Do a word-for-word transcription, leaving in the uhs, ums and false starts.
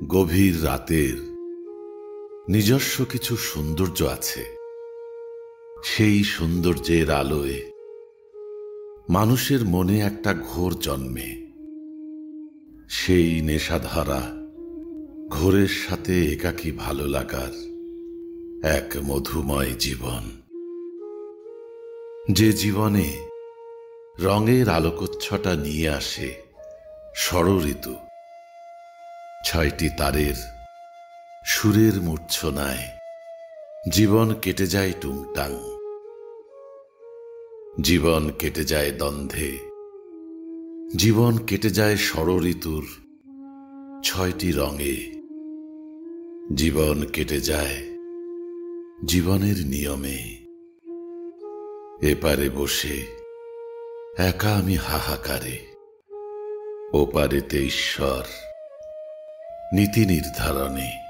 গভীর রাতের নিজস্ব কিছু সৌন্দর্য আছে। সেই সৌন্দর্যের আলোয় মানুষের মনে একটা ঘোর জন্মে। সেই নেশাধারা ঘোরের সাথে একাকী ভালো লাগার এক মধুময় জীবন, যে জীবনে রঙের আলোকচ্ছটা নিয়ে আসে ষড়ঋতু। ছয়টি তারের সুরের মূর্ছনায় জীবন কেটে যায় টুংটাং, জীবন কেটে যায় দ্বন্দ্বে, জীবন কেটে যায় ষড়ঋতুর ছয়টি রঙে, জীবন কেটে যায় জীবনের নিয়মে। এপারে বসে একা আমি হাহাকারে, ওপারেতে ঈশ্বর নীতি নির্ধারণে।